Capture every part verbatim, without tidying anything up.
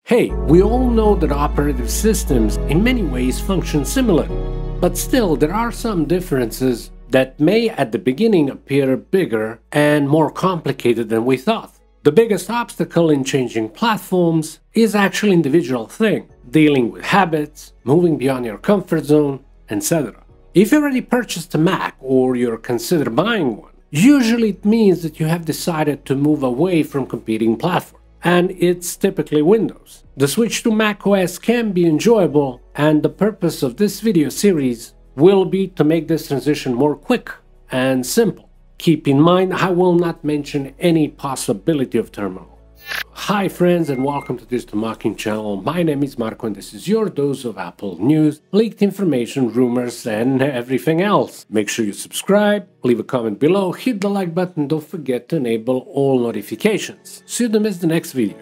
Hey, we all know that operative systems in many ways function similarly, but still there are some differences that may at the beginning appear bigger and more complicated than we thought. The biggest obstacle in changing platforms is actually an individual thing, dealing with habits, moving beyond your comfort zone, et cetera. If you already purchased a Mac or you're considering buying one, usually it means that you have decided to move away from competing platforms, and it's typically Windows. The switch to macOS can be enjoyable, and the purpose of this video series will be to make this transition more quick and simple. Keep in mind, I will not mention any possibility of turmoil. Hi friends, and welcome to this Digitalna channel. My name is Marco and this is your dose of Apple news, leaked information, rumors and everything else. Make sure you subscribe, leave a comment below, hit the like button, don't forget to enable all notifications so you don't miss the next video.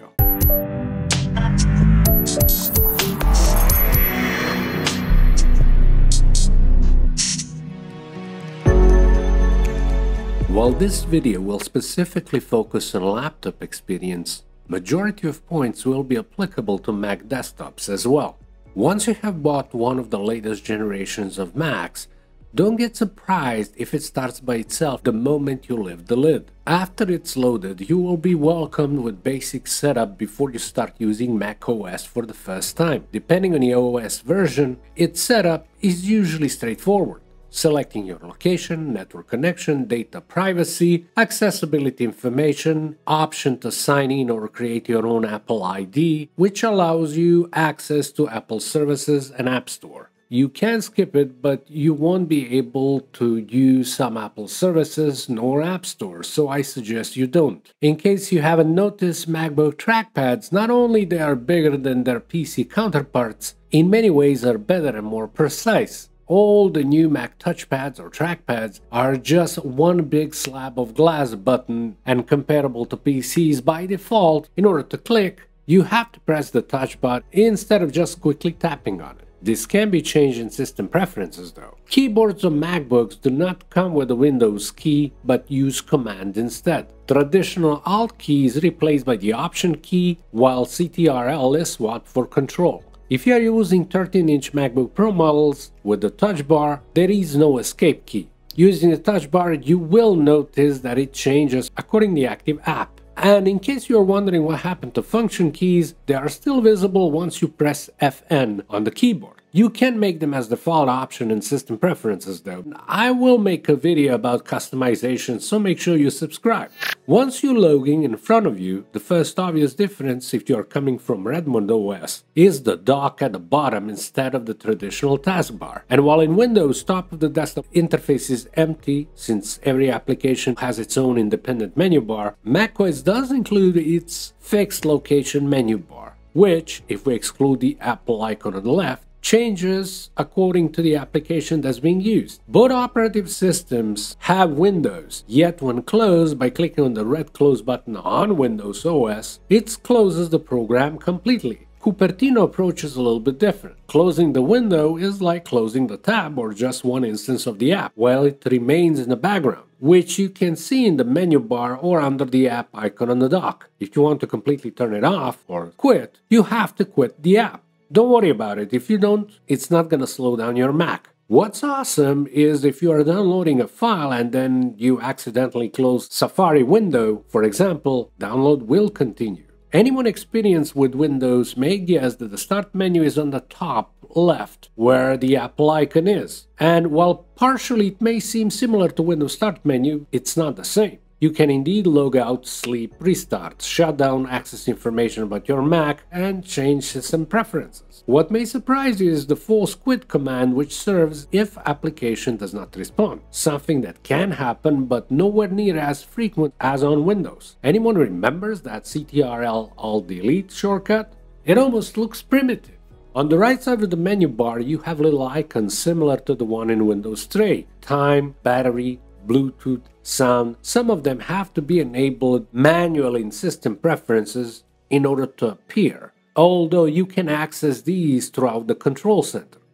While this video will specifically focus on laptop experience, majority of points will be applicable to Mac desktops as well. Once you have bought one of the latest generations of Macs, don't get surprised if it starts by itself the moment you lift the lid. After it's loaded, you will be welcomed with basic setup before you start using macOS for the first time. Depending on the O S version, its setup is usually straightforward. Selecting your location, network connection, data privacy, accessibility information, option to sign in or create your own Apple I D, which allows you access to Apple services and App Store. You can skip it, but you won't be able to use some Apple services nor App Store, so I suggest you don't. In case you haven't noticed, MacBook trackpads, not only they are bigger than their P C counterparts, in many ways are better and more precise. All the new Mac touchpads or trackpads are just one big slab of glass button, and comparable to P Cs by default, in order to click, you have to press the touch button instead of just quickly tapping on it. This can be changed in system preferences though. Keyboards on MacBooks do not come with a Windows key but use Command instead. Traditional Alt key is replaced by the Option key, while C T R L is swapped for Control. If you are using thirteen inch MacBook Pro models with the touch bar, there is no escape key. Using the touch bar, you will notice that it changes according to the active app. And in case you are wondering what happened to function keys, they are still visible once you press F N on the keyboard. You can make them as default option in system preferences though. I will make a video about customization, so make sure you subscribe. Once you're logging in front of you, the first obvious difference if you are coming from Redmond O S is the dock at the bottom instead of the traditional taskbar. And while in Windows, top of the desktop interface is empty since every application has its own independent menu bar, macOS does include its fixed location menu bar, which, if we exclude the Apple icon on the left, changes according to the application that's being used. Both operative systems have windows, yet when closed by clicking on the red close button on Windows O S, it closes the program completely. Cupertino approach is a little bit different. Closing the window is like closing the tab or just one instance of the app, while it remains in the background, which you can see in the menu bar or under the app icon on the dock. If you want to completely turn it off or quit, you have to quit the app. Don't worry about it. If you don't, it's not going to slow down your Mac. What's awesome is if you are downloading a file and then you accidentally close Safari window, for example, download will continue. Anyone experienced with Windows may guess that the start menu is on the top left where the Apple icon is. And while partially it may seem similar to Windows start menu, it's not the same. You can indeed log out, sleep, restart, shut down, access information about your Mac, and change system preferences. What may surprise you is the force quit command, which serves if application does not respond, something that can happen but nowhere near as frequent as on Windows. Anyone remembers that C T R L Alt Delete shortcut? It almost looks primitive. On the right side of the menu bar, you have little icons similar to the one in Windows three: time, battery, Bluetooth, sound. Some of them have to be enabled manually in system preferences in order to appear, although you can access these throughout the control center.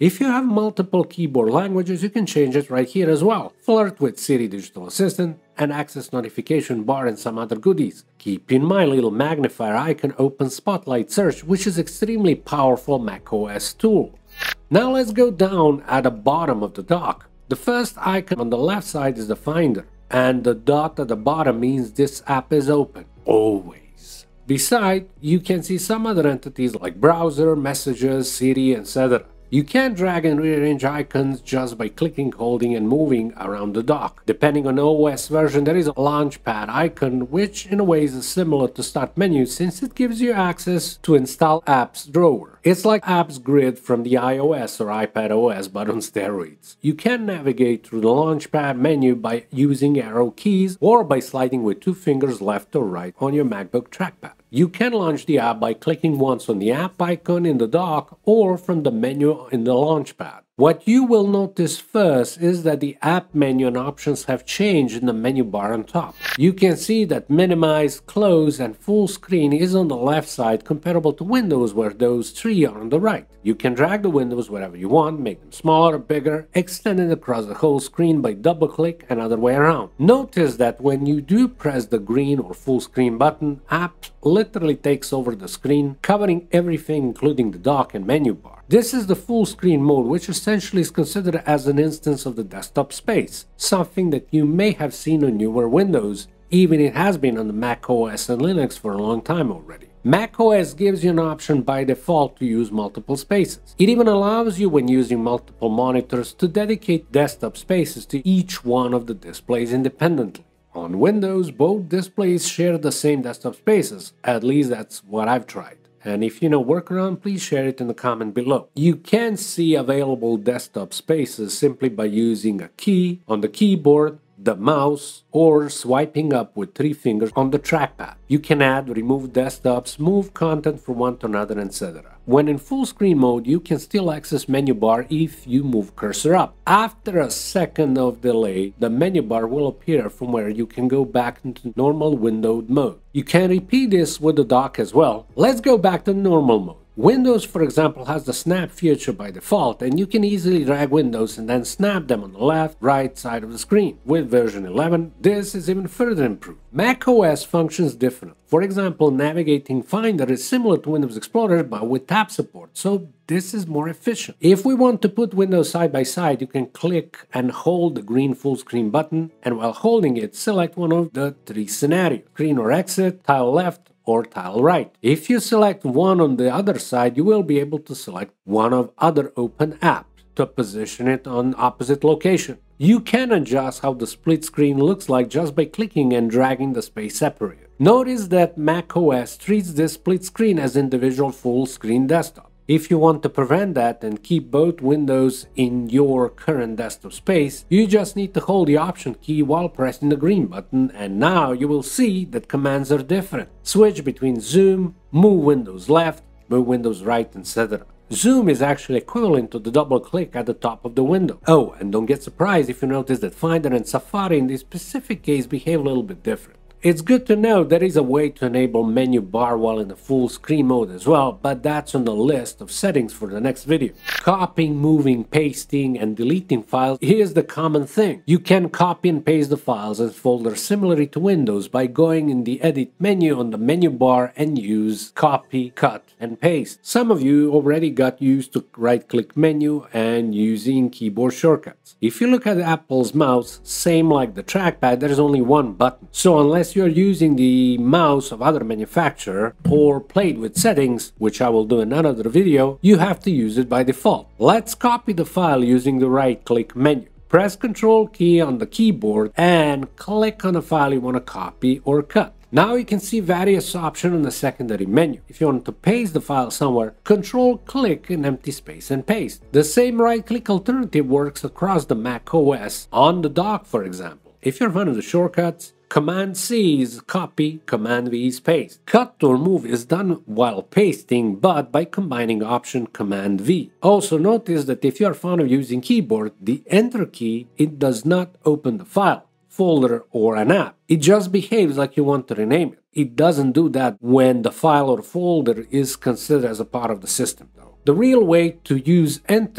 If you have multiple keyboard languages, you can change it right here as well. Flirt with Siri Digital Assistant and access notification bar and some other goodies. Keep in mind little magnifier icon opens Spotlight Search, which is extremely powerful macOS tool. Now let's go down at the bottom of the dock. The first icon on the left side is the Finder, and the dot at the bottom means this app is open, always. Beside, you can see some other entities like Browser, Messages, Siri, et cetera. You can drag and rearrange icons just by clicking, holding, and moving around the dock. Depending on O S version, there is a Launchpad icon, which in a way is similar to Start Menu since it gives you access to Install Apps drawer. It's like Apps Grid from the iOS or iPadOS, but on steroids. You can navigate through the Launchpad menu by using arrow keys or by sliding with two fingers left or right on your MacBook trackpad. You can launch the app by clicking once on the app icon in the dock or from the menu in the Launchpad. What you will notice first is that the app menu and options have changed in the menu bar on top. You can see that minimize, close, and full screen is on the left side comparable to Windows where those three are on the right. You can drag the windows wherever you want, make them smaller or bigger, extend it across the whole screen by double click and other way around. Notice that when you do press the green or full screen button, app literally takes over the screen, covering everything including the dock and menu bar. This is the full screen mode, which essentially is considered as an instance of the desktop space, something that you may have seen on newer Windows, even it has been on the macOS and Linux for a long time already. macOS gives you an option by default to use multiple spaces. It even allows you, when using multiple monitors, to dedicate desktop spaces to each one of the displays independently. On Windows, both displays share the same desktop spaces, at least that's what I've tried. And if you know workaround, please share it in the comment below. You can see available desktop spaces simply by using a key on the keyboard, the mouse, or swiping up with three fingers on the trackpad. You can add, remove desktops, move content from one to another, et cetera. When in full screen mode, you can still access menu bar if you move cursor up. After a second of delay, the menu bar will appear from where you can go back into normal windowed mode. You can repeat this with the dock as well. Let's go back to normal mode. Windows, for example, has the snap feature by default, and you can easily drag windows and then snap them on the left, right side of the screen. With version eleven, this is even further improved. macOS functions different. For example, navigating Finder is similar to Windows Explorer but with tab support, so this is more efficient. If we want to put windows side by side, you can click and hold the green full screen button, and while holding it, select one of the three scenarios: screen or exit, tile left, or tile right. If you select one on the other side, you will be able to select one of other open apps to position it on opposite location. You can adjust how the split screen looks like just by clicking and dragging the space separator. Notice that macOS treats this split screen as individual full screen desktop. If you want to prevent that and keep both windows in your current desktop space, you just need to hold the Option key while pressing the green button, and now you will see that commands are different. Switch between zoom, move windows left, move windows right, et cetera. Zoom is actually equivalent to the double click at the top of the window. Oh, and don't get surprised if you notice that Finder and Safari in this specific case behave a little bit different. It's good to know there is a way to enable menu bar while in the full screen mode as well, but that's on the list of settings for the next video. Copying, moving, pasting, and deleting files is the common thing. You can copy and paste the files as folders similarly to Windows by going in the edit menu on the menu bar and use copy, cut, and paste. Some of you already got used to right-click menu and using keyboard shortcuts. If you look at Apple's mouse, same like the trackpad, there is only one button. So unless you're using the mouse of other manufacturer or played with settings, which I will do in another video, you have to use it by default. Let's copy the file using the right-click menu. Press Control key on the keyboard and click on the file you want to copy or cut. Now you can see various options on the secondary menu. If you want to paste the file somewhere, Control click an empty space and paste. The same right-click alternative works across the macOS on the dock, for example. If you're one of the shortcuts, Command C is copy, Command V is paste. Cut or move is done while pasting, but by combining Option Command V. Also notice that if you are fond of using keyboard, the Enter key, it does not open the file, folder, or an app. It just behaves like you want to rename it. It doesn't do that when the file or folder is considered as a part of the system, though. The real way to use Enter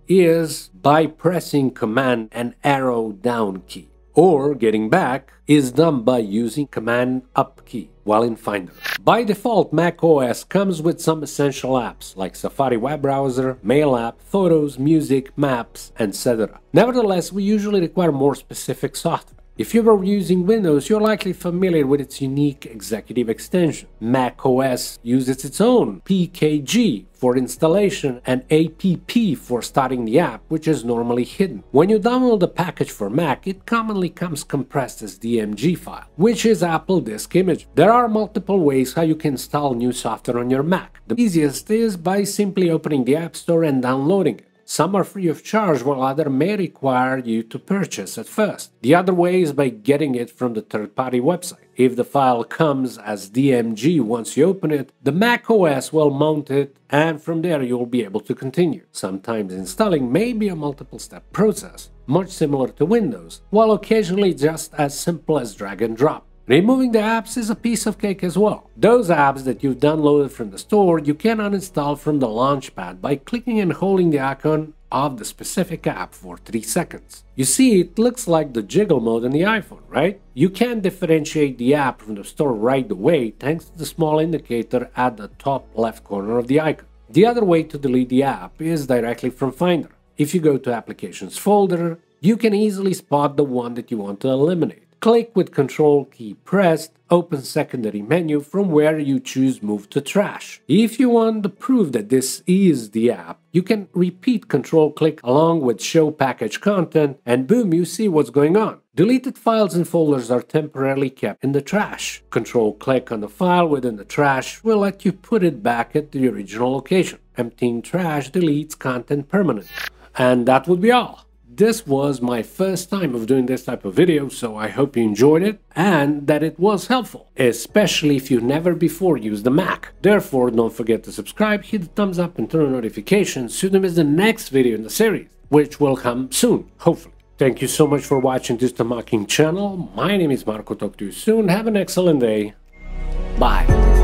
is by pressing Command and arrow down key, or getting back is done by using Command up key while in Finder. By default, macOS comes with some essential apps like Safari web browser, Mail app, Photos, Music, Maps, et cetera. Nevertheless, we usually require more specific software. If you are using Windows, you're likely familiar with its unique executive extension. macOS uses its own P K G for installation and A P P for starting the app, which is normally hidden. When you download a package for Mac, it commonly comes compressed as D M G file, which is Apple Disk Image. There are multiple ways how you can install new software on your Mac. The easiest is by simply opening the App Store and downloading it. Some are free of charge, while others may require you to purchase at first. The other way is by getting it from the third-party website. If the file comes as D M G once you open it, the macOS will mount it, and from there you'll be able to continue. Sometimes installing may be a multiple-step process, much similar to Windows, while occasionally just as simple as drag and drop. Removing the apps is a piece of cake as well. Those apps that you've downloaded from the store, you can uninstall from the launchpad by clicking and holding the icon of the specific app for three seconds. You see, it looks like the jiggle mode in the iPhone, right? You can differentiate the app from the store right away thanks to the small indicator at the top left corner of the icon. The other way to delete the app is directly from Finder. If you go to Applications folder, you can easily spot the one that you want to eliminate. Click with Control key pressed, open secondary menu from where you choose Move to Trash. If you want to prove that this is the app, you can repeat Control click along with Show Package Content, and boom, you see what's going on. Deleted files and folders are temporarily kept in the trash. Control click on the file within the trash will let you put it back at the original location. Emptying trash deletes content permanently. And that would be all. This was my first time of doing this type of video, so I hope you enjoyed it and that it was helpful, especially if you never before used a Mac. Therefore, don't forget to subscribe, hit the thumbs up and turn on notifications so you don't miss the next video in the series, which will come soon, hopefully. Thank you so much for watching Digitalna channel. My name is Marko, talk to you soon, have an excellent day, bye.